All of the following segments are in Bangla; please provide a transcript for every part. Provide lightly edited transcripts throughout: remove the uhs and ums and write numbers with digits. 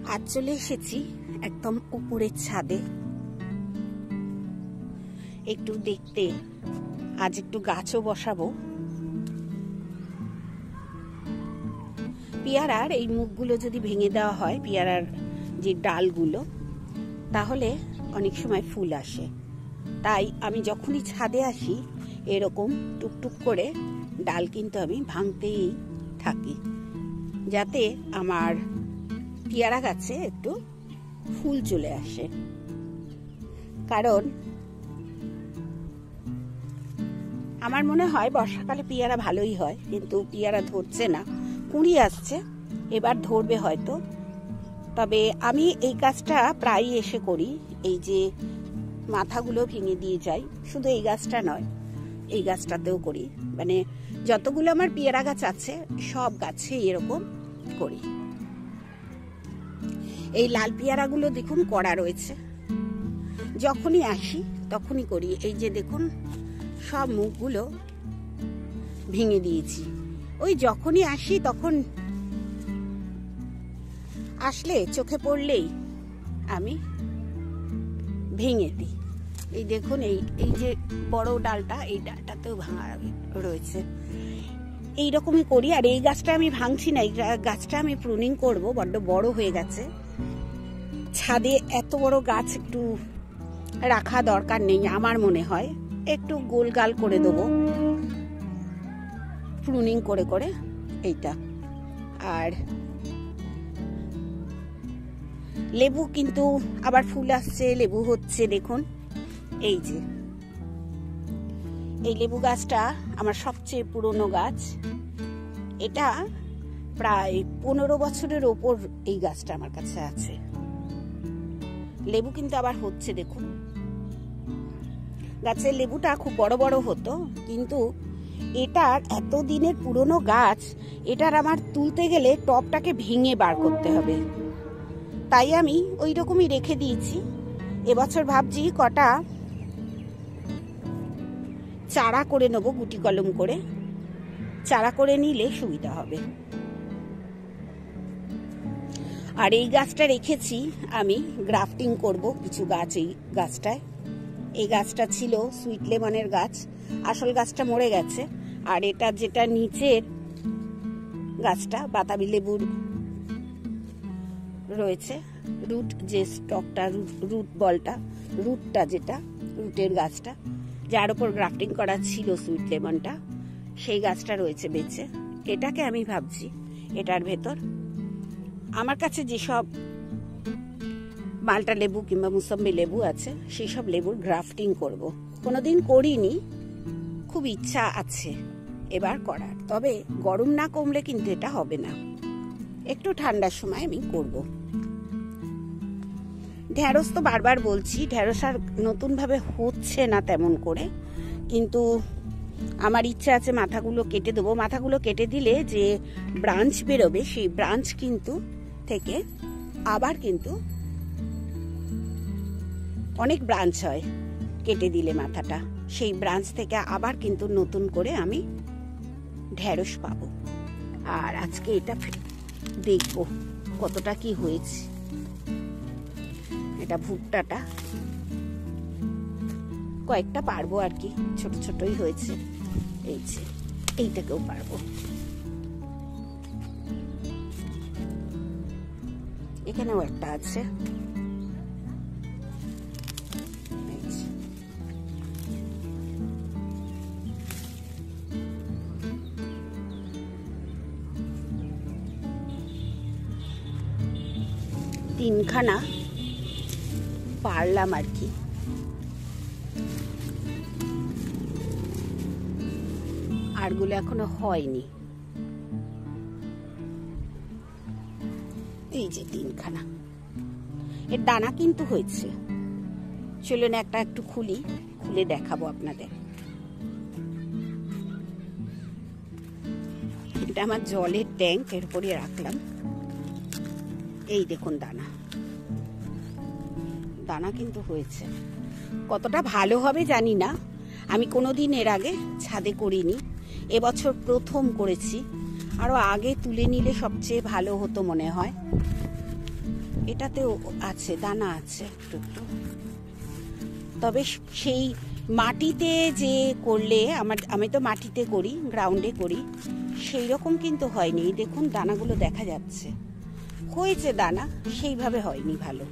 আজ চলে এসেছি একদম উপরের ছাদে একটু দেখতে। আজ একটু গাছও বসাবো। পেয়ারার এই মুখগুলো যদি ভেঙে দেওয়া হয়, পেয়ারার যে ডালগুলো, তাহলে অনেক সময় ফুল আসে। তাই আমি যখনই ছাদে আসি এরকম টুকটুক করে ডাল কিন্তু আমি ভাঙতেই থাকি, যাতে আমার পেয়ারা গাছে একটু ফুল চলে আসে। কারণ আমার মনে হয় বর্ষাকালে পেয়ারা ভালোই হয়, কিন্তু পেয়ারা ধরছে না, কুঁড়ি আসছে, এবার ধরবে হয়তো। তবে আমি এই কাজটা প্রায় এসে করি, এই যে মাথাগুলো ভেঙে দিয়ে যাই। শুধু এই গাছটা নয়, এই গাছটাতেও করি। মানে যতগুলো আমার পেয়ারা গাছ আছে সব গাছে এরকম করি। এই লাল পেয়ারাগুলো দেখুন কড়া রয়েছে, যখনই আসি তখনই করি। এই যে দেখুন সব মুখগুলো ভেঙে দিয়েছি। ওই যখনই আসি তখন আসলে চোখে পড়লেই আমি ভেঙে দিই। এই দেখুন এই যে বড় ডালটা, এই ডালটাতেও ভাঙা রয়েছে। এইরকমই করি। আর এই গাছটা আমি ভাঙছি না, এই গাছটা আমি প্রুনিং করব, বড্ড বড় হয়ে গেছে। ছাদে এত বড় গাছ একটু রাখা দরকার নেই আমার মনে হয়, একটু গোলগাল করে দেবো প্রুনিং করে করে এইটা। আর লেবু কিন্তু আবার ফুল আসছে, লেবু হচ্ছে। দেখুন এই যে এই লেবু গাছটা আমার সবচেয়ে পুরনো গাছ। এটা প্রায় 15 বছরের ওপর এই গাছটা আমার কাছে আছে। লেবু কিন্তু আবার হচ্ছে। দেখুন গাছের লেবুটা খুব বড় বড় হতো, কিন্তু এটার এত দিনের পুরনো গাছ, এটার আমার তুলতে গেলে টপটাকে ভেঙে বার করতে হবে। তাই আমি ওই রকমই রেখে দিয়েছি। এবছর ভাবছি কটা চারা করে নেব, গুটি কলম করে চারা করে নিলে সুবিধা হবে। আর এই গাছটা রেখেছি আমি গ্রাফটিং করব কিছু গাছ এই গাছটায়। এই গাছটা ছিল সুইট লেমনের গাছ, আসল গাছটা মরে গেছে। আর এটা যেটা নিচের গাছটা বাতাবি লেবুর রয়েছে, রুট যে স্টকটা, রুট বলটা, রুটটা যেটা রুটের গাছটা, যার উপর গ্রাফটিং করা ছিল সুইট লেমনটা, সেই গাছটা রয়েছে বেঁচে। এটাকে আমি ভাবছি এটার ভেতর আমার কাছে যেসব মালটা লেবু কিংবা মুসম্বি লেবু আছে সেই সব লেবুর গ্রাফটিং করব। কোনোদিন করিনি, খুব ইচ্ছা আছে এবার করার। তবে গরম না কমলে কিন্তু এটা হবে না, একটু ঠান্ডার সময় আমি করব। ঢেঁড়স তো বারবার বলছি, ঢেঁড়স আর নতুন ভাবে হচ্ছে না তেমন করে, কিন্তু আমার ইচ্ছা আছে মাথাগুলো কেটে দেবো। মাথাগুলো কেটে দিলে যে ব্রাঞ্চ বেরোবে, সেই ব্রাঞ্চ কিন্তু থেকে আবার কিন্তু অনেক ব্রাঞ্চ হয় কেটে দিলে মাথাটা, সেই ব্রাঞ্চ থেকে আবার কিন্তু নতুন করে আমি ঢেঁড়স পাবো। আর আজকে এটা দেখবো কতটা কি হয়েছে। এটা ভুট্টাটা কয়েকটা পারবো আর কি, ছোট ছোটই হয়েছে। এই যে এইটাকেও পারবো। এখানেও একটা আছে। তিনখানা পারলাম আর কি। আরগুলো এখনো হয়নি। এই যে তিনখানা, এর দানা কিন্তু হয়েছে। চলুন একটা একটু খুলে দেখাবো আপনাদের। এটা আমার জলের ট্যাঙ্ক, এর উপরে রাখলাম। এই দেখুন দানা কিন্তু হয়েছে। কতটা ভালো হবে জানি না, আমি কোনোদিন এর আগে ছাদে করিনি, এবছর প্রথম করেছি। আরো আগে তুলে নিলে সবচেয়ে ভালো হতো মনে হয়। এটাতেও আছে, দানা আছে একটু একটু। তবে সেই মাটিতে যে করলে, আমি তো মাটিতে করি, গ্রাউন্ডে করি, সেই রকম কিন্তু হয়নি। দেখুন দানাগুলো দেখা যাচ্ছে, হয়েছে দানা, সেইভাবে হয়নি ভালো।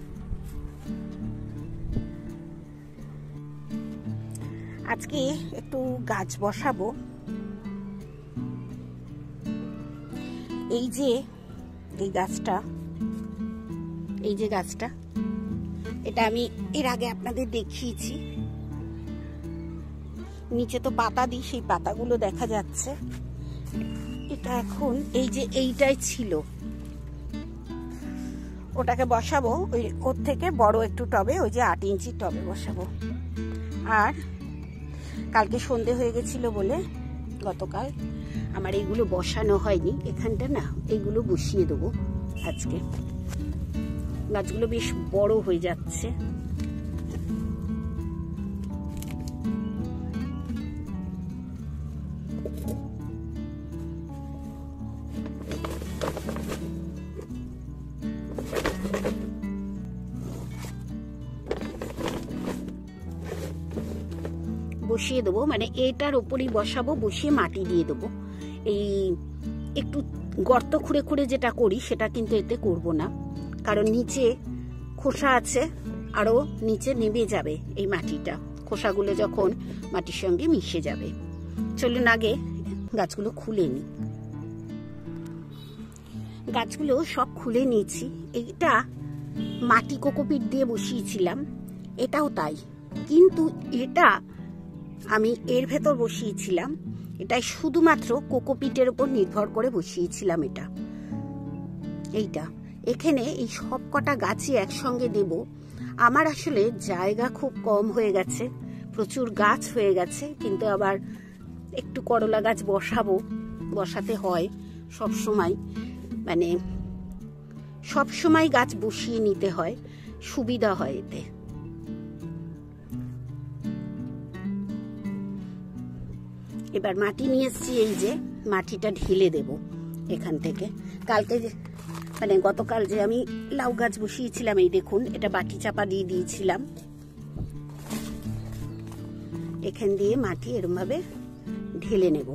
আজকে একটু গাছ বসাবো। এই যে গাছটা, এটা আমি এর আগে আপনাদের দেখিয়েছি। নিচে তো পাতা দিই, সেই পাতাগুলো দেখা যাচ্ছে। এটা এখন এইটাই ছিল, ওটাকে বসাবো ওর থেকে বড় একটু টবে, ওই যে 8 ইঞ্চির টবে বসাবো। আর কালকে সন্ধে হয়ে গেছিল বলে গতকাল আমার এইগুলো বসানো হয়নি। এখানটা না, এইগুলো বসিয়ে দেবো আজকে। গাছগুলো বেশ বড় হয়ে যাচ্ছে। বসিয়ে দেবো, মানে এটার ওপরই বসাবো, বসিয়ে মাটি দিয়ে দেবো। এই একটু গর্ত খুঁড়ে খুঁড়ে যেটা করি সেটা কিন্তু এতে করব না, কারণ নিচে খোসা আছে, আরো নিচে নেমে যাবে এই মাটিটা, খোসাগুলো যখন মাটির সঙ্গে মিশে যাবে। চলুন আগে গাছগুলো খুলে নিই। গাছগুলো সব খুলে নিয়েছি। এইটা মাটি কোকোপিট দিয়ে বসিয়েছিলাম, এটাও তাই, কিন্তু এটা আমি এর ভেতর বসিয়েছিলাম, এটাই শুধুমাত্র কোকোপিটের উপর নির্ভর করে বসিয়েছিলাম। এইটা এখানে এই সব কটা গাছই একসঙ্গে দেব। আমার আসলে জায়গা খুব কম হয়ে গেছে, প্রচুর গাছ হয়ে গেছে, কিন্তু আবার একটু করলা গাছ বসাতে হয় সব সময়, মানে সব সময় গাছ বসিয়ে নিতে হয়, সুবিধা হয় এতে। এবার মাটি নিয়ে এসছি, এই যে মাটিটা ঢেলে দেব এখান থেকে। কালকে মানে গতকাল যে আমি লাউ গাছ বসিয়েছিলাম, এই দেখুন এটা বাটি চাপা দিয়ে দিয়েছিলাম। এখান দিয়ে মাটি এরকম ভাবে ঢেলে নেব।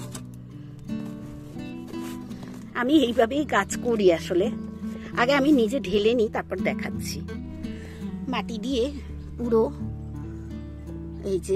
আমি এইভাবেই গাছ করি আসলে, আগে আমি নিজে ঢেলে নিই, তারপর দেখাচ্ছি। মাটি দিয়ে পুরো এই যে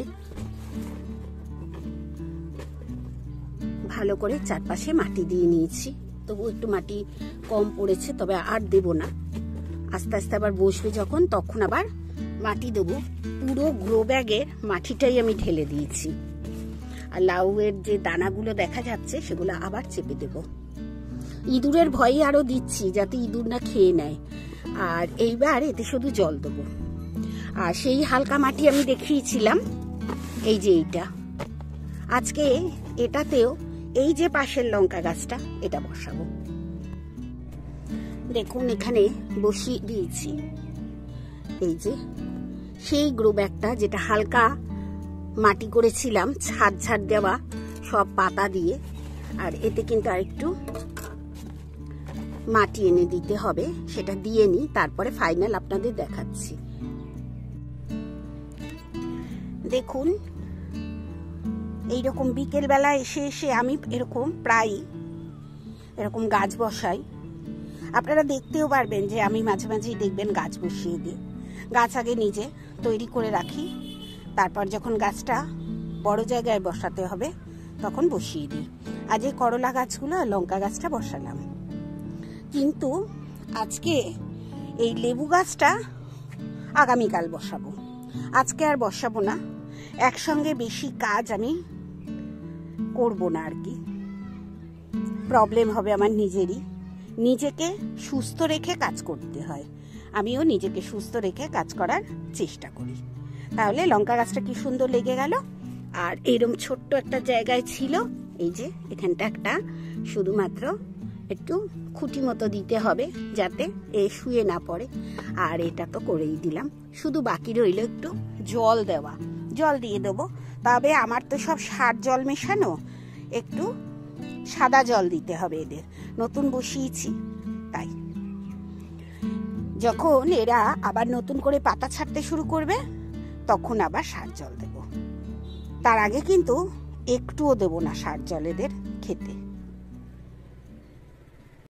ভালো করে চারপাশে মাটি দিয়ে নিয়েছি। তবু একটু মাটি কম পড়েছে, তবে আর দেব না, আস্তে আস্তে আবার বসবে যখন, তখন আবার মাটি দেবো। পুরো গ্রো ব্যাগের মাটিটাই আমি ঢেলে দিয়েছি। আর লাউয়ের যে দানাগুলো দেখা যাচ্ছে সেগুলো আবার চেপে দেব। ইঁদুরের ভয়ে আরো দিচ্ছি যাতে ইঁদুর না খেয়ে নেয়। আর এইবার এতে শুধু জল দেবো। আর সেই হালকা মাটি আমি দেখিয়েছিলাম, এই যে এইটা, আজকে এটাতেও এই যে পাশের লঙ্কা গাছটা, এটা বসাবো। দেখুন এখানে বসিয়ে দিয়েছি এই যে সেই গ্রো ব্যাগটা, যেটা হালকা মাটি করেছিলাম, ছাদ দেওয়া সব পাতা দিয়ে। আর এতে কিন্তু আরেকটু মাটি এনে দিতে হবে, সেটা দিয়ে নিই, তারপরে ফাইনাল আপনাদের দেখাচ্ছি। দেখুন এইরকম বিকেল বেলা এসে আমি এরকম প্রায় এরকম গাছ বসাই। আপনারা দেখতেও পারবেন যে আমি মাঝে মাঝেই দেখবেন গাছ বসিয়ে দিই। গাছ আগে নিজে তৈরি করে রাখি, তারপর যখন গাছটা বড় জায়গায় বসাতে হবে তখন বসিয়ে দিই। আজ এই করলা গাছগুলো আর লঙ্কা গাছটা বসালাম, কিন্তু আজকে এই লেবু গাছটা আগামীকাল বসাবো, আজকে আর বসাবো না। একসঙ্গে বেশি কাজ আমি করব না আর কি, প্রবলেম হবে আমার নিজেরই। নিজেকে সুস্থ রেখে কাজ করতে হয়, আমিও নিজেকে সুস্থ রেখে কাজ করার চেষ্টা করি। তাহলে লঙ্কা গাছটা কি সুন্দর লেগে গেল। আর এইরকম ছোট্ট একটা জায়গায় ছিল, এই যে এখানটা একটা শুধুমাত্র একটু খুঁটি মতো দিতে হবে যাতে এ শুয়ে না পড়ে। আর এটা তো করেই দিলাম, শুধু বাকি রইল একটু জল দেওয়া। জল দিয়ে দেবো, তবে আমার তো সব সার জল মেশানো, একটু সাদা জল দিতে হবে এদের, নতুন বসিয়েছি তাই। যখন এরা আবার নতুন করে পাতা ছাড়তে শুরু করবে তখন আবার সার জল দেব। তার আগে কিন্তু একটুও দেব না সার জল এদের খেতে।